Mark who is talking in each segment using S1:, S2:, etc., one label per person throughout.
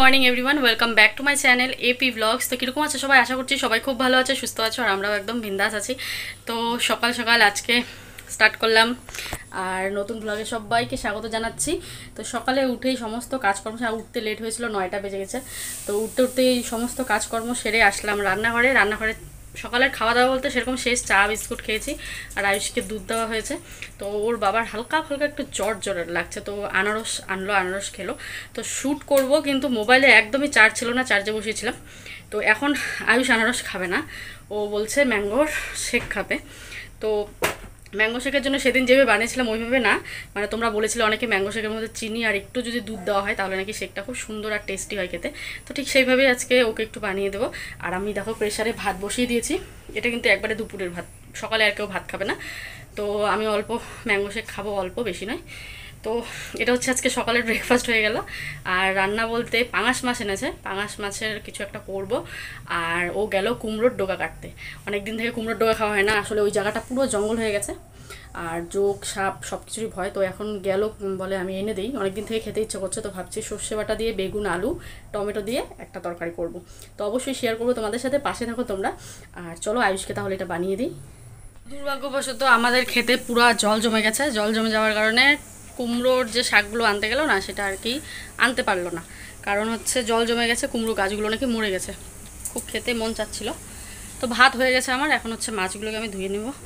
S1: Morning everyone, welcome back to my channel AP blogs. তো কীরকম আছে সবাই? আশা করছি সবাই খুব ভালো আছে, সুস্থ আছো, আর আমরাও একদম বিন্দাস আছি। তো সকাল সকাল আজকে স্টার্ট করলাম, আর নতুন ব্লগে সবাইকে স্বাগত জানাচ্ছি। তো সকালে উঠেই সমস্ত কাজকর্ম, উঠতে লেট হয়েছিল, 9টা বেজে গেছে। তো উঠতে উঠতেই সমস্ত কাজকর্ম সেরে আসলাম রান্নাঘরে সকালের খাওয়া দাওয়া বলতে সেরকম শেষ, চা বিস্কুট খেয়েছি, আর আয়ুষকে দুধ দেওয়া হয়েছে। তো ওর বাবার হালকা হালকা একটু জ্বর লাগছে, তো আনারস আনলো, আনারস খেলো। তো শ্যুট করব, কিন্তু মোবাইলে একদমই চার্জ ছিল না, চার্জে বসিয়েছিলাম। তো এখন আয়ুষ আনারস খাবে না, ও বলছে ম্যাঙ্গোর শেক খাবে। তো ম্যাঙ্গো শেকের জন্য সেদিন যেভাবে বানিয়েছিলাম ওইভাবে না, মানে তোমরা বলেছিলে অনেকে ম্যাঙ্গো শেকের মধ্যে চিনি আর একটু যদি দুধ দেওয়া হয় তাহলে নাকি শেকটা খুব সুন্দর আর টেস্টি হয় খেতে। তো ঠিক সেইভাবেই আজকে ওকে একটু বানিয়ে দেবো। আর আমি দেখো প্রেশারে ভাত বসিয়ে দিয়েছি, এটা কিন্তু একবারে দুপুরের ভাত, সকালে আর কেউ ভাত খাবে না। তো আমি অল্প ম্যাঙ্গো শেক খাবো, অল্প, বেশি নয়। তো এটা হচ্ছে আজকে সকালের ব্রেকফাস্ট হয়ে গেল। আর রান্না বলতে পাঙাশ মাছ এনেছে, পাঙাশ মাছের কিছু একটা করব। আর ও গেল কুমড়োর ডোকা কাটতে। অনেক দিন থেকে কুমড়োর ডোকা খাওয়া হয় না, আসলে ওই জায়গাটা পুরো জঙ্গল হয়ে গেছে, আর যোগ সাপ সব কিছুরই ভয়। তো এখন গেল, বলে আমি এনে দিই, অনেকদিন থেকে খেতে ইচ্ছে করছে। তো ভাবছি সর্ষে বাটা দিয়ে বেগুন আলু টমেটো দিয়ে একটা তরকারি করব। তো অবশ্যই শেয়ার করবো তোমাদের সাথে, পাশে থাকো তোমরা। আর চলো আয়ুষকে তাহলে এটা বানিয়ে দিই। দুর্ভাগ্যবশত আমাদের খেতে পুরো জল জমে গেছে, জল জমে যাওয়ার কারণে কুমড়োর যে শাকগুলো আনতে গেল না, সেটা আর কি আনতে পারলো না। কারণ হচ্ছে জল জমে গেছে, কুমড়ো গাছগুলো নাকি মরে গেছে। খুব খেতে মন চাচ্ছিল। তো ভাত হয়ে গেছে আমার, এখন হচ্ছে মাছগুলোকে আমি ধুয়ে নেব।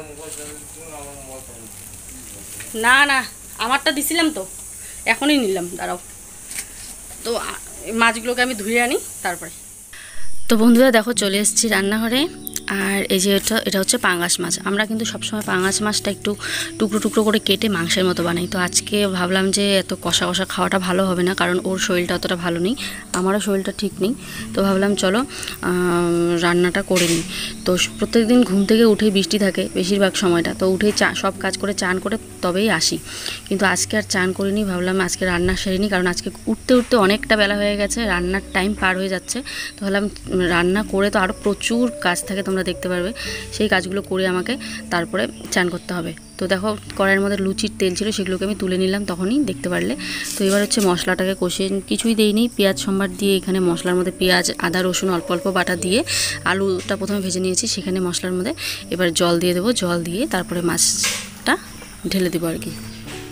S1: না না, আমারটা দিছিলাম তো, এখনই নিলাম, দাঁড়াও। তো মাছগুলোকে আমি ধুয়ে আনি তারপরে। তো বন্ধুরা দেখো, চলে এসেছি রান্নাঘরে। আর এই যে এটা হচ্ছে পাঙাশ মাছ। আমরা কিন্তু সবসময় পাঙাশ মাছটা একটু টুকরো টুকরো করে কেটে মাংসের মতো বানাই। তো আজকে ভাবলাম যে এত কষা কষা খাওয়াটা ভালো হবে না, কারণ ওর শরীরটা অতটা ভালো নেই, আমারও শরীরটা ঠিক নেই। তো ভাবলাম চলো রান্নাটা করে নিই। তো প্রত্যেক দিন ঘুম থেকে উঠেই বৃষ্টি থাকে বেশিরভাগ সময়টা, তো উঠেই সব কাজ করে চান করে তবেই আসি। কিন্তু আজকে আর চান করিনি, ভাবলাম আজকে রান্না সেরিনি, কারণ আজকে উঠতে উঠতে অনেকটা বেলা হয়ে গেছে, রান্নার টাইম পার হয়ে যাচ্ছে। তো ভাবলাম রান্না করে তো আরও প্রচুর কাজ থাকে, তোমরা দেখতে পারবে, সেই কাজগুলো করে আমাকে তারপরে চান করতে হবে। তো দেখো কড়াইয়ের মধ্যে লুচির তেল ছিল, সেগুলোকে আমি তুলে নিলাম, তখনই দেখতে পারলে। তো এবার হচ্ছে মশলাটাকে কষিয়ে, কিছুই দেইনি, পেঁয়াজ সম্বার দিয়ে এখানে মশলার মধ্যে পেঁয়াজ আদা রসুন অল্প অল্প বাটা দিয়ে আলুটা প্রথমে ভেজে নিয়েছি, সেখানে মশলার মধ্যে এবার জল দিয়ে দেবো, জল দিয়ে তারপরে মাছটা ঢেলে দেবো আর কি।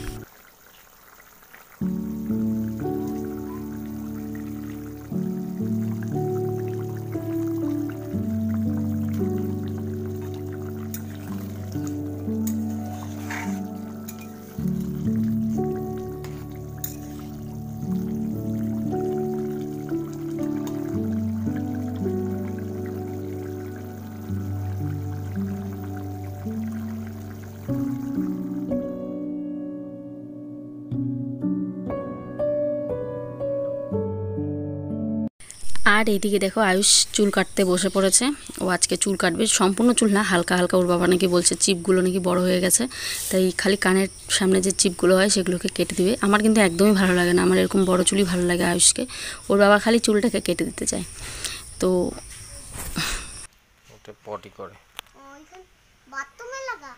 S1: আর এইদিকে দেখো আয়ুষ চুল কাটতে বসে পড়েছে। ও আজকে চুল কাটবে, সম্পূর্ণ চুল না, হালকা হালকা। ওর বাবা নাকি বলছে চিপগুলো নাকি বড় হয়ে গেছে, তাই খালি কানের সামনে যে চিপগুলো হয় সেগুলোকে কেটে দিবে। আমার কিন্তু একদমই ভালো লাগে না, আমার এরকম বড় চুলই ভালো লাগে আয়ুষকে। ওর বাবা খালি চুলটাকে কেটে দিতে চায়। তো
S2: ওটা পটি করে
S3: বাথরুমে লাগা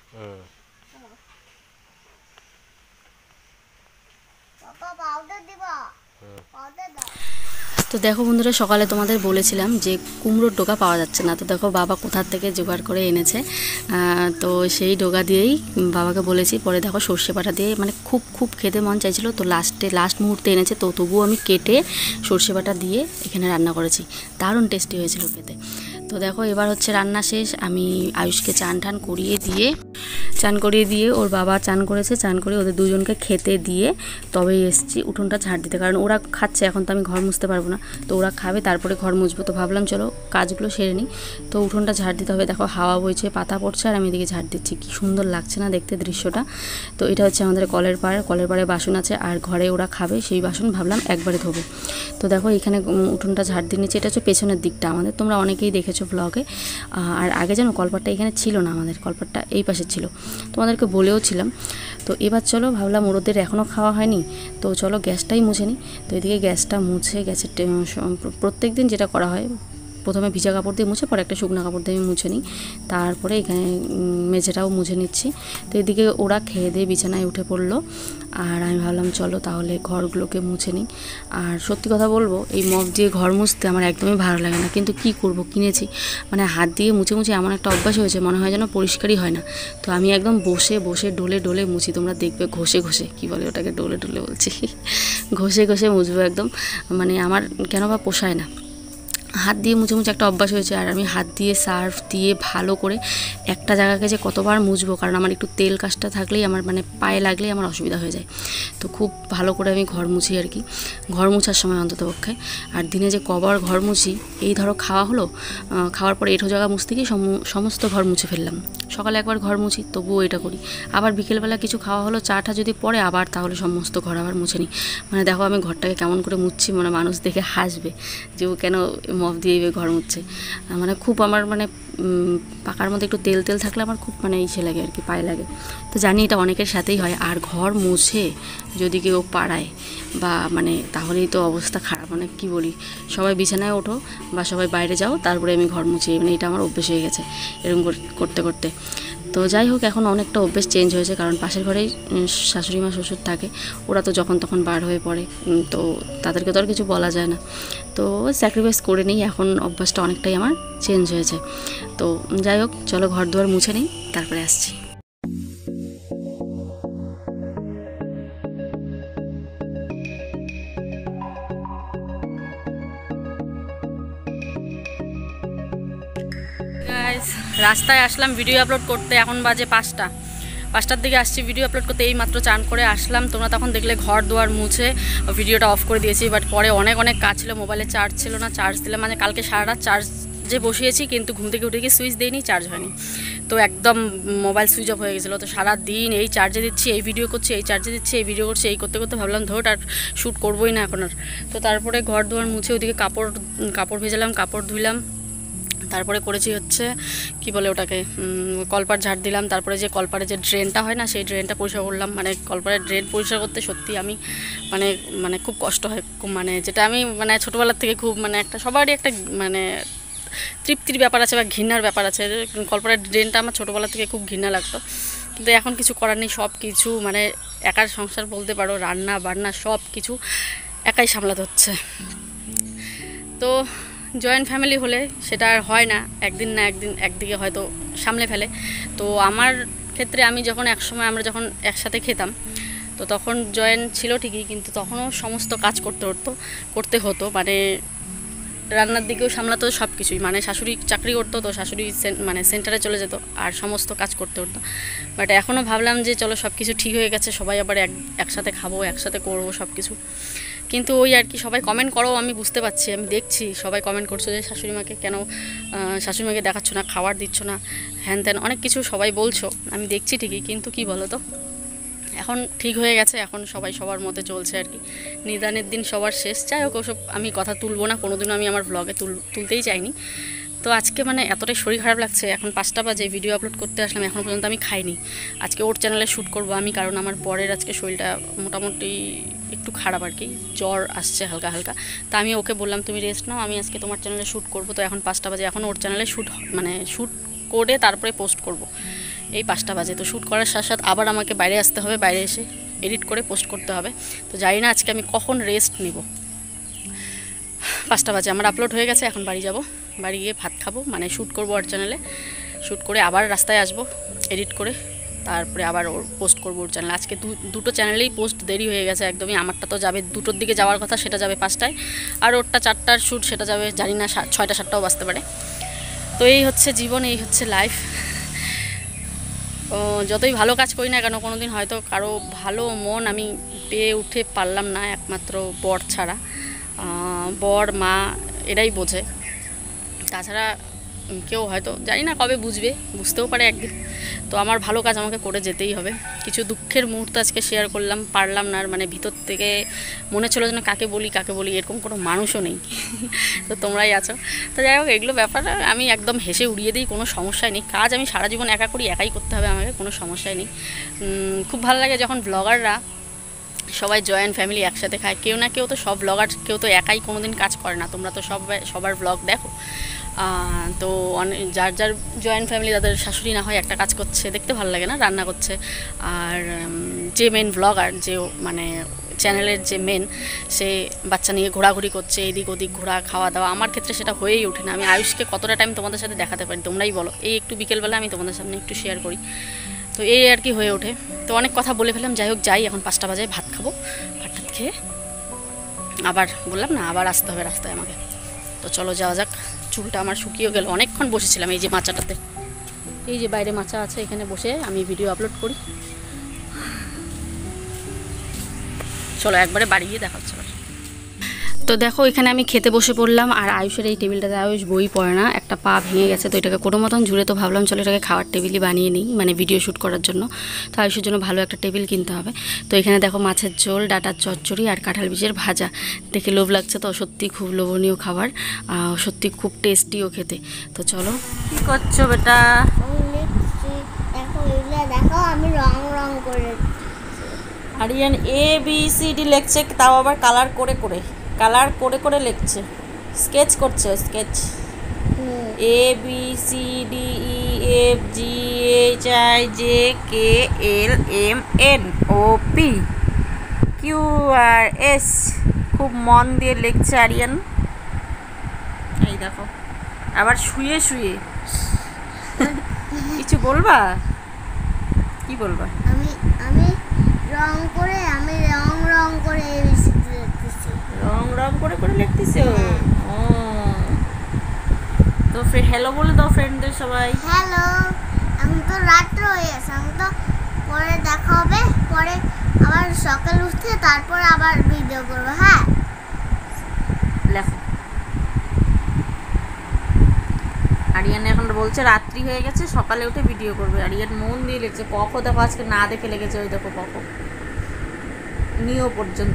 S3: বাবা পাউডার দিবা পাউডার দাও।
S1: তো দেখো বন্ধুরা, সকালে তোমাদের বলেছিলাম যে কুমড়োর ডোকা পাওয়া যাচ্ছে না। তো দেখো বাবা কোথার থেকে জোগাড় করে এনেছে। তো সেই ডোকা দিয়েই বাবাকে বলেছি, পরে দেখো সর্ষে বাটা দিয়ে, মানে খুব খুব খেতে মন চাইছিল, তো লাস্ট মুহূর্তে এনেছে। তো তবুও আমি কেটে সর্ষে বাটা দিয়ে এখানে রান্না করেছি, দারুণ টেস্টি হয়েছিল খেতে। তো দেখো এবার হচ্ছে রান্না শেষ, আমি আয়ুষকে চান করিয়ে দিয়ে ওর বাবা চান করেছে, চান করে ওদের দুজনকে খেতে দিয়ে তবেই এসেছি উঠোনটা ঝাড় দিতে, কারণ ওরা খাচ্ছে, এখন তো আমি ঘর মুছতে পারবো না। তো ওরা খাবে তারপরে ঘর মুছবো। তো ভাবলাম চলো কাজগুলো সেরে নিই। তো উঠোনটা ঝাড় দিতে হবে, দেখো হাওয়া বইছে, পাতা পড়ছে, আর আমি এদিকে ঝাড় দিচ্ছি। কি সুন্দর লাগছে না দেখতে দৃশ্যটা। তো এটা হচ্ছে আমাদের কলের পাড়ে বাসন আছে, আর ঘরে ওরা খাবে সেই বাসন ভাবলাম একবারে ধোবো। তো দেখো এখানে উঠোনটা ঝাড় দিয়ে নিচ্ছে, এটা হচ্ছে পেছনের দিকটা আমাদের, তোমরা অনেকেই দেখেছো ব্লগে। আর আগে যেন কলপাটটা এখানে ছিল না, আমাদের কলপাটটা এই পাশে ছিল, তোমাদেরকে বলেও ছিলাম। তো এবার চলো ভাবলাম ওদের এখনও খাওয়া হয়নি, তো চলো গ্যাসটাই মুছে নিই। তো এদিকে গ্যাসটা মুছে, গ্যাসের প্রত্যেক দিন যেটা করা হয় প্রথমে ভিজা কাপড় দিয়ে মুছে পরে একটা শুকনো কাপড় দিয়ে আমি মুছে নিই, তারপরে এখানে মেঝেটাও মুছে নিচ্ছি। তো এদিকে ওরা খেয়ে দিয়ে বিছানায় উঠে পড়লো, আর আমি ভাবলাম চলো তাহলে ঘরগুলোকে মুছে নিই। আর সত্যি কথা বলবো, এই মপ দিয়ে ঘর মুছতে আমার একদমই ভালো লাগে না, কিন্তু কি করব, কিনেছি, মানে হাত দিয়ে মুছে মুছে এমন একটা অভ্যাস হয়েছে, মনে হয় যেন পরিষ্কারই হয় না। তো আমি একদম বসে বসে ডলে ডলে মুছি, তোমরা দেখবে ঘষে ঘষে, কি বলে ওটাকে, ডলে ডলে বলছি ঘষে ঘষে মুছবো একদম, মানে আমার কেন বা পোষায় না, হাত দিয়ে মুছে মুছে একটা অভ্যাস হয়েছে। আর আমি হাত দিয়ে সার্ফ দিয়ে ভালো করে একটা জায়গাকে যে কতবার মুছবো, কারণ আমার একটু তেল কাজটা থাকলেই আমার মানে পায়ে লাগলেই আমার অসুবিধা হয়ে যায়। তো খুব ভালো করে আমি ঘর মুছি আর কি, ঘর মুছার সময় অন্তত পক্ষে। আর দিনে যে কবার ঘর মুছি, এই ধরো খাওয়া হলো, খাওয়ার পরে এঁঠো জায়গা মুছতে গিয়ে সমস্ত ঘর মুছে ফেললাম। সকালে একবার ঘর মুছি, তবুও এটা করি। আবার বিকেলবেলা কিছু খাওয়া হলো, চাটা যদি পড়ে, আবার তাহলে সমস্ত ঘর আবার মুছে নিই। মানে দেখো আমি ঘরটাকে কেমন করে মুছছি, মানে মানুষ দেখে হাসবে যে ও কেন মপ দিয়ে ঘর মুছছে। মানে খুব আমার মানে পাকার মধ্যে একটু তেল তেল থাকলে আমার খুব মানে ইসে লাগে আর কি, পায়ে লাগে। তো জানি এটা অনেকের সাথেই হয়। আর ঘর মুছে যদি কেউ পাড়ায় বা মানে তাহলেই তো অবস্থা খারাপ, মানে কি বলি, সবাই বিছানায় ওঠো বা সবাই বাইরে যাও, তারপরে আমি ঘর মুছি, মানে এটা আমার অভ্যেস হয়ে গেছে এরকম করতে করতে। তো যাই হোক, এখন অনেকটা অভ্যেস চেঞ্জ হয়েছে, কারণ পাশের ঘরেই শাশুড়ি মা শ্বশুর থাকে, ওরা তো যখন তখন বার হয়ে পড়ে, তো তাদেরকে তো আর কিছু বলা যায় না। তো স্যাক্রিফাইস করে নিই, এখন অভ্যাসটা অনেকটাই আমার চেঞ্জ হয়েছে। তো যাই হোক, চলো ঘর দুয়ার মুছে নিই, তারপরে আসছি। রাস্তায় আসলাম ভিডিও আপলোড করতে, এখন বাজে 5টার দিকে আসছি ভিডিও আপলোড করতে। এই মাত্র চান করে আসলাম, তোমরা তখন দেখলে ঘর দুয়ার মুছে ভিডিওটা অফ করে দিয়েছি। বাট পরে অনেক কাজ ছিল, মোবাইলে চার্জ ছিল না, চার্জ দিলে মানে কালকে সারা রাত চার্জে বসিয়েছি, কিন্তু ঘুম থেকে উঠে গিয়ে সুইচ দিইনি, চার্জ হয়নি, তো একদম মোবাইল সুইচ অফ হয়ে গেছিলো। তো সারাদিন এই চার্জে দিচ্ছি, এই ভিডিও করছি, এই চার্জে দিচ্ছি, এই ভিডিও করছি, এই করতে করতে ভাবলাম ধর আর শ্যুট করবোই না এখন আর। তো তারপরে ঘর দুয়ার মুছে ওইদিকে কাপড় ভেজালাম, কাপড় ধুইলাম, তারপরে করেছি হচ্ছে কি বলে ওটাকে, কলপার ঝাড় দিলাম। তারপরে যে কলপারে যে ড্রেনটা হয় না, সেই ড্রেনটা পরিষ্কার করলাম। মানে কলপারের ড্রেন পরিষ্কার করতে সত্যি আমি মানে খুব কষ্ট হয়, মানে যেটা আমি মানে ছোটোবেলার থেকে খুব মানে একটা সবারই একটা মানে তৃপ্তির ব্যাপার আছে বা ঘৃণার ব্যাপার আছে। কলপারের ড্রেনটা আমার ছোটোবেলা থেকে খুব ঘৃণা লাগতো, কিন্তু এখন কিছু করার নেই, সব কিছু মানে একার সংসার বলতে পারো, রান্না বান্না সব কিছু একাই সামলাতে হচ্ছে। তো জয়েন্ট ফ্যামিলি হলে সেটা আর হয় না, একদিন না একদিন একদিকে হয়তো সামলে ফেলে। তো আমার ক্ষেত্রে আমি যখন একসময় আমরা যখন একসাথে খেতাম, তো তখন জয়েন্ট ছিল ঠিকই, কিন্তু তখনও সমস্ত কাজ করতে হতো, মানে রান্নার দিকেও সামলাতো, সব কিছুই, মানে শাশুড়ি চাকরি করতো, তো শাশুড়ি মানে সেন্টারে চলে যেত আর সমস্ত কাজ করতে হতো। বাট এখনও ভাবলাম যে চলো সব কিছু ঠিক হয়ে গেছে, সবাই আবার একসাথে খাবো, একসাথে করবো সব কিছু। কিন্তু ওই আর কি, সবাই কমেন্ট করো, আমি বুঝতে পারছি, আমি দেখছি সবাই কমেন্ট করছো যে শাশুড়িমাকে কেন শাশুড়িমাকে দেখাচ্ছ না, খাবার দিচ্ছ না, হ্যান ত্যান অনেক কিছু সবাই বলছো, আমি দেখছি ঠিকই, কিন্তু কি বলো তো, এখন ঠিক হয়ে গেছে, এখন সবাই সবার মতে চলছে আর কি, নিদানের দিন সবার শেষ। যাই হোক, ওসব আমি কথা তুলবো না, কোনোদিনও আমি আমার ব্লগে তুলতেই চাইনি। তো আজকে মানে এতটাই শরীর খারাপ লাগছে, এখন 5টা বাজে ভিডিও আপলোড করতে আসলাম, এখনও পর্যন্ত আমি খাইনি। আজকে ওর চ্যানেলে শ্যুট করবো আমি, কারণ আমার পরের আজকে শরীরটা মোটামুটি একটু খারাপ আর কি, জ্বর আসছে হালকা হালকা। তা আমি ওকে বললাম তুমি রেস্ট নাও, আমি আজকে তোমার চ্যানেলে শ্যুট করবো। তো এখন 5টা বাজে, এখন ওর চ্যানেলে শ্যুট করে তারপরে পোস্ট করব। এই 5টা বাজে, তো শ্যুট করার সাথে সাথে আবার আমাকে বাইরে আসতে হবে, বাইরে এসে এডিট করে পোস্ট করতে হবে। তো জানি না আজকে আমি কখন রেস্ট নিব। 5টা বাজে আমার আপলোড হয়ে গেছে, এখন বাড়ি যাব, বাড়ি গিয়ে ভাত খাবো, মানে শ্যুট করবো ওর চ্যানেলে, শ্যুট করে আবার রাস্তায় আসবো এডিট করে, তারপরে আবার ওর পোস্ট করবো ওর চ্যানেলে। আজকে দুটো চ্যানেলেই পোস্ট দেরি হয়ে গেছে একদমই। আমারটা তো যাবে 2টোর দিকে যাওয়ার কথা, সেটা যাবে 5টায়, আর ওরটা 4টার শ্যুট, সেটা যাবে জানি না 6টা 7টাও বাজতে পারে। তো এই হচ্ছে জীবন, এই হচ্ছে লাইফ। যতই ভালো কাজ করি না কেন, কোনো দিন হয়তো কারো ভালো মন আমি পেয়ে উঠে পারলাম না, একমাত্র বর ছাড়া। বর মা এরাই বোঝে, তাছাড়া কেউ হয়তো জানি না কবে বুঝতেও পারে একদিন। তো আমার ভালো কাজ আমাকে করে যেতেই হবে। কিছু দুঃখের মুহূর্ত আজকে শেয়ার করলাম, পারলাম না, আর মানে ভিতর থেকে মনে ছিল যেন কাকে বলি এরকম কোনো মানুষও নেই তো তোমরাই আছো। তো যাই হোক, এগুলো ব্যাপার আমি একদম হেসে উড়িয়ে দিই, কোনো সমস্যাই নেই। কাজ আমি সারা জীবন একা করি, একাই করতে হবে আমাকে, কোনো সমস্যাই নেই। খুব ভালো লাগে যখন ব্লগাররা সবাই জয়েন্ট ফ্যামিলি একসাথে খায়, কেউ না কেউ তো সব ব্লগার, কেউ তো একাই কোনোদিন কাজ করে না, তোমরা তো সবার ব্লগ দেখো। তো যার যার জয়েন্ট ফ্যামিলি তাদের শাশুড়ি না হয় একটা কাজ করছে, দেখতে ভালো লাগে না, রান্না করছে। আর যে মেন ব্লগার, যে মানে চ্যানেলের যে মেন, সে বাচ্চা নিয়ে ঘোরাঘুরি করছে, এদিক ওদিক ঘোরা, খাওয়া দাওয়া। আমার ক্ষেত্রে সেটা হয়েই ওঠে না। আমি আয়ুষকে কতটা টাইম তোমাদের সাথে দেখাতে পারি তোমরাই বলো। এই একটু বিকেলবেলা আমি তোমাদের সামনে একটু শেয়ার করি, তো এই আর কি হয়ে ওঠে। তো অনেক কথা বলে ফেললাম, যাই হোক যাই, এখন 5টা বাজে, ভাত খাবো। ভাতটা খেয়ে আবার বললাম না, আবার আসতে হবে রাস্তায় আমাকে। তো চলো যাওয়া যাক। চুলটা আমার শুকিয়ে গেল, অনেকক্ষণ বসেছিলাম এই যে মাচাটাতে, এই যে বাইরে মাচা আছে, এখানে বসে আমি ভিডিও আপলোড করি। চলো একবারে বাড়ি গিয়ে দেখা হচ্ছে। তো দেখো এখানে আমি খেতে বসে পড়লাম, আর আয়ুষের এই টেবিলটাতে আয়ুষ বই পড়ে না, একটা পা ভেঙে গেছে, তো এটাকে কোনো মতন জুড়ে, তো ভাবলাম চলো এটাকে খাওয়ার টেবিলই বানিয়ে নিই, মানে ভিডিও শ্যুট করার জন্য। তো আয়ুষের জন্য ভালো একটা টেবিল কিনতে হবে। তো এখানে দেখো মাছের ঝোল, ডাটার চচ্চড়ি আর কাঁঠাল বীজের ভাজা, দেখে লোভ লাগছে, তো সত্যি খুব লোভনীয় খাবার, সত্যি খুব টেস্টিও খেতে। তো চলো, কি করছো বেটা?
S3: দেখো আমি রং রং করে,
S1: আরিয়ান ABCD লিখছে, তাও আবার কালার করে করে লিখছে, স্কেচ করছে, স্কেচ। ABCDEFGHIJKLMNOPQRS, খুব মন দিয়ে লিখছে আরিয়ান। এই দেখো, আবার শুয়ে শুয়ে কিছু বলবা? কি বলবা?
S3: আমি আমি রং করে, আমি রং রং করে ABCD লিখতেছি।
S1: রং রং করে লিখতেছো? ও, তো হ্যালো বলে দাও ফ্রেন্ডদের সবাই।
S3: হ্যালো। এখন তো রাত্র হয়ে গেছে, এখন তো পরে দেখা হবে, পরে আবার সকাল উঠে তারপর আবার ভিডিও করবো। হ্যাঁ,
S1: লেখো। আরিয়ান এখন বলছে রাত্রি হয়ে গেছে, সকালে উঠে ভিডিও করবে। আরিয়ান মন দিয়ে লিখছে, কখো দেখো আজকে না দেখে লেগেছে, ওই দেখো কখো নিও পর্যন্ত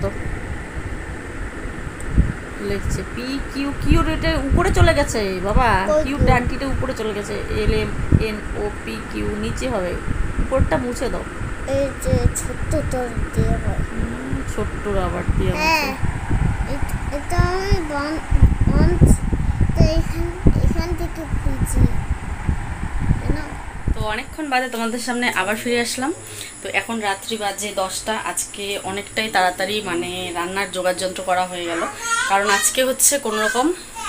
S1: লিখছে। কিউ রেটের উপরে চলে গেছে বাবা, কিউ ডানটিটা উপরে চলে গেছে, LMNOPQ নিচে হবে, উপরটা মুছে দাও।
S3: এই যে ছোট্ট তোর দিয়ে হয়,
S1: ছোট্ট রাবার দিয়ে।
S3: হ্যাঁ, এটা আমি বন্ধ এখান থেকে খুঁজি।
S1: তো অনেকক্ষণ বাদে তোমাদের সামনে আবার ফিরে আসলাম। তো এখন রাত্রি বাজে 10টা। আজকে অনেকটাই তাড়াতাড়ি মানে রান্নার জোগাড় যন্ত্র করা হয়ে গেল, কারণ আজকে হচ্ছে কোনো রকম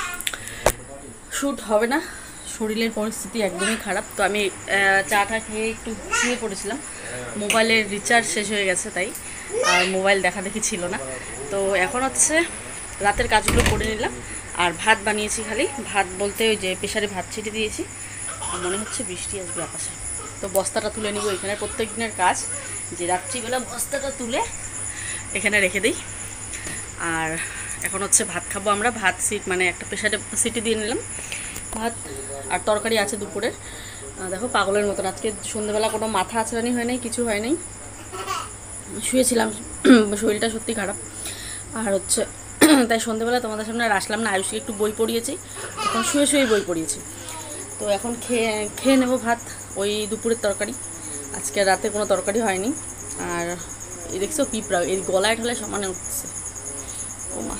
S1: শ্যুট হবে না, শরীরের পরিস্থিতি একদমই খারাপ। তো আমি চাটা খেয়ে একটু শুয়ে পড়েছিলাম, মোবাইলের রিচার্জ শেষ হয়ে গেছে তাই, আর মোবাইল দেখা দেখি ছিল না। তো এখন হচ্ছে রাতের কাজগুলো করে নিলাম, আর ভাত বানিয়েছি। খালি ভাত বলতে ওই যে প্রেশারে ভাত ছিটে দিয়েছি, মনে হচ্ছে বৃষ্টি আসবে আকাশে। তো বস্তাটা তুলে নিব, এখানে প্রত্যেক দিনের কাজ যে রাত্রিবেলা বস্তাটা তুলে এখানে রেখে দিই। আর এখন হচ্ছে ভাত খাবো আমরা। ভাত মানে একটা প্রেশারে সিটি দিয়ে নিলাম ভাত, আর তরকারি আছে দুপুরের। দেখো পাগলের মতন আজকে সন্ধ্যেবেলা কোনো মাথা আছড়ানি হয় নাই, কিছু হয় নাই, শুয়েছিলাম, শরীরটা সত্যি খারাপ। আর হচ্ছে তাই সন্ধ্যেবেলা তোমাদের সামনে আর আসলাম না। আয়ুষকে একটু বই পড়িয়েছি, এখন শুয়ে শুয়েই বই পড়িয়েছি। তো এখন খেয়ে নেবো ভাত, ওই দুপুরের তরকারি। আজকে রাতে কোনো তরকারি হয়নি। আর এই দেখছো পিঁপড়া এই গলায় ঠলে সমানে উঠছে, ও মা।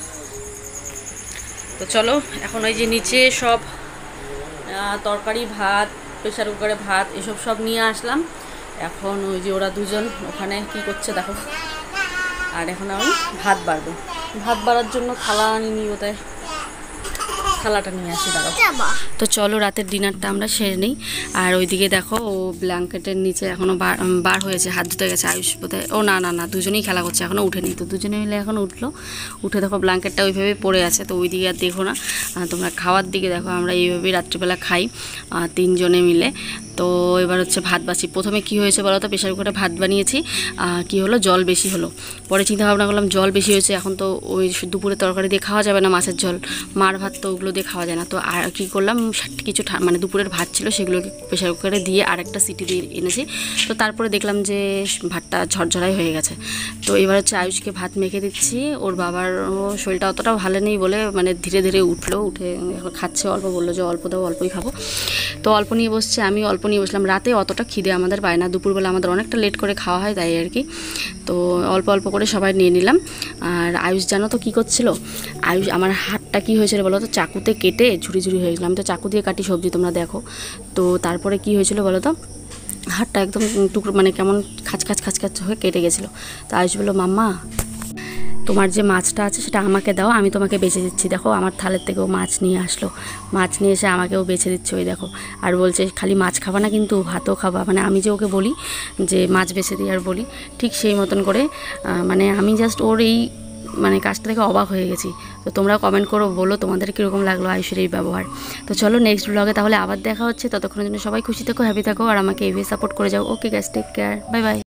S1: তো চলো এখন ওই যে নিচে সব তরকারি, ভাত, প্রেশার কুকারে ভাত, এসব সব নিয়ে আসলাম। এখন ওই যে ওরা দুজন ওখানে কি করছে দেখো। আর এখন আমি ভাত বাড়বো, ভাত বাড়ার জন্য থালা আনিনি, ওটাই থালাটা নিয়ে আসি দাঁড়াও। তো চলো রাতের ডিনারটা আমরা সেরে নিই। আর ওইদিকে দেখো ও ব্ল্যাঙ্কেটের নিচে এখনও বার হয়েছে, হাত ধুতে গেছে আয়ুষ বোধহয়। ও না না না, দুজনেই খেলা করছে, এখনও উঠেনি। তো দুজনে মিলে এখন উঠলো, উঠে দেখো ব্ল্যাঙ্কেটটা ওইভাবে পড়ে আছে। তো ওই দিকে আর দেখো না, তোমরা খাওয়ার দিকে দেখো। আমরা এইভাবেই রাত্রিবেলা খাই 3 জনে মিলে। তো এবার হচ্ছে ভাত বাছি। প্রথমে কি হয়েছে বলো তো, প্রেশার কুকারে ভাত বানিয়েছি, কি হলো জল বেশি হলো। পরে চিন্তা ভাবনা করলাম জল বেশি হয়েছে, এখন তো ওই দুপুরে তরকারি দিয়ে খাওয়া যাবে না, মাছের ঝোল, মার ভাত তো ওগুলো দিয়ে খাওয়া যায় না। তো আর কী করলাম, কিছু মানে দুপুরের ভাত ছিল সেগুলোকে প্রেশার কুকারে দিয়ে আর আরেকটা সিটি দিয়ে এনেছি। তো তারপরে দেখলাম যে ভাতটা ঝরঝরাই হয়ে গেছে। তো এবার হচ্ছে আয়ুষকে ভাত মেখে দিচ্ছি। ওর বাবার শরীরটা অতটাও ভালো নেই বলে মানে ধীরে ধীরে উঠে এখন খাচ্ছে অল্প, বললো যে অল্প দাও, অল্পই খাবো। তো অল্প নিয়ে বসছে, আমি অল্প নিয়ে বসলাম। রাতে অতটা খিদে আমাদের পায় না, দুপুরবেলা আমাদের অনেকটা লেট করে খাওয়া হয় তাই আর কি। তো অল্প অল্প করে সবাই নিয়ে নিলাম। আর আয়ুষ জানো তো কী করছিল, আয়ুষ আমার হাতটা কী হয়েছিল বলো তো, চাকুতে কেটে ঝুড়ি ঝুড়ি হয়ে গেছিলো। আমি তো চাকু দিয়ে কাটি সবজি, তোমরা দেখো। তো তারপরে কি হয়েছিল বলো তো, হাতটা একদম টুকরো মানে কেমন খাঁচ হয়ে কেটে গেছিলো। তো আয়ুষ বললো, মাম্মা তোমার যে মাছটা আছে সেটা আমাকে দাও, আমি তোমাকে বেছে দিচ্ছি। দেখো আমার থালের থেকেও মাছ নিয়ে আসলো, মাছ নিয়ে এসে আমাকেও বেছে দিচ্ছে, ওই দেখো। আর বলছে খালি মাছ খাবা না কিন্তু ভাতও খাবা, মানে আমি যে ওকে বলি যে মাছ বেছে দিই আর বলি ঠিক সেই মতন করে, মানে আমি জাস্ট ওর এই মানে কাজটা থেকে অবাক হয়ে গেছি। তো তোমরা কমেন্ট করো, বলো তোমাদের কীরকম লাগলো আয়ুষের এই ব্যবহার। তো চলো নেক্সট ব্লগে তাহলে আবার দেখা হচ্ছে, ততক্ষণের জন্য সবাই খুশি থাকো, হ্যাপি থাকো, আর আমাকে এইভাবে সাপোর্ট করে যাও। Okay guys, take care, bye by.